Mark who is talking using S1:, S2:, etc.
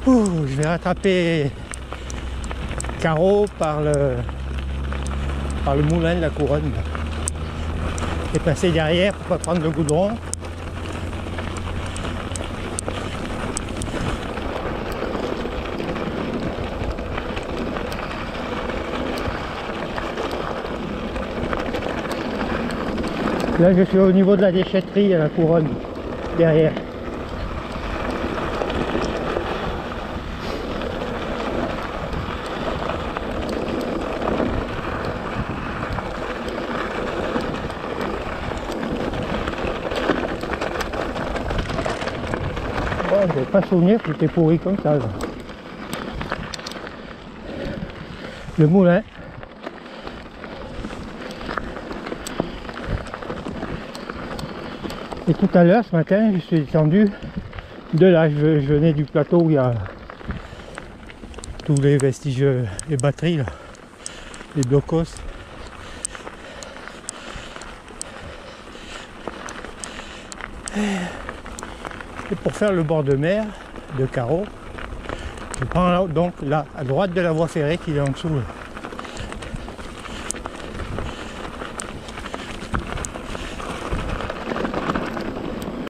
S1: Je vais rattraper Carreau par le moulin de la Couronne et passer derrière pour pas prendre le goudron. Là je suis au niveau de la déchetterie à la Couronne, derrière. Bon, je n'ai pas souvenir que c'était pourri comme ça. Là. Le moulin. Et tout à l'heure, ce matin, je suis descendu de là. Je venais du plateau où il y a tous les vestiges, les batteries, là, les blocos. Et pour faire le bord de mer de Carreau, je prends donc là, à droite de la voie ferrée qui est en dessous. Là.